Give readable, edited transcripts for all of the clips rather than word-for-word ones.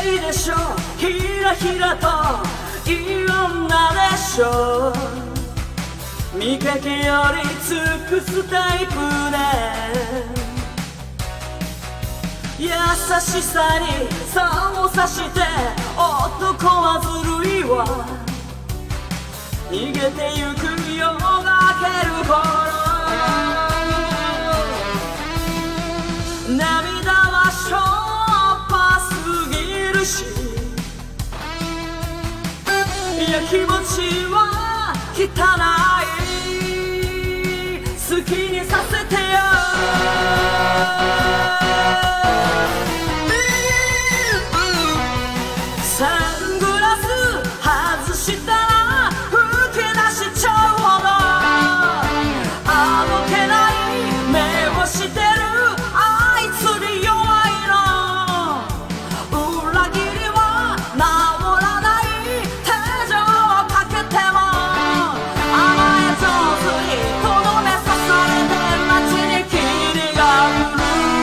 敵でしょ、ひらひらといい女でしょ。見かけより尽くすタイプで、優しさに差をさして男はずるいわ。逃げてゆく夜が明ける頃、涙はしょっぱすぎるし、いや気持ちは汚い、好きにさせてよ。サングラス外したら吹き出しちゃうほど、あどけない目をしてるあいつに弱いの。裏切りは治らない手錠をかけても、甘え上手にとどめ刺されて街に霧が降る。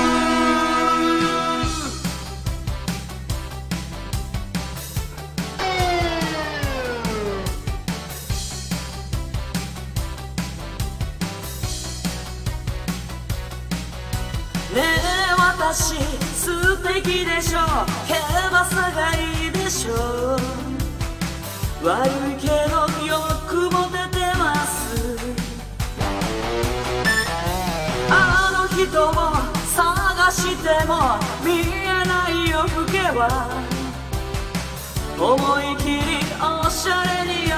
ねえ私素敵でしょ、けばさがいいでしょ。悪いけど欲も出てます。あの人を探しても見えない夜更けは、思い切りおしゃれに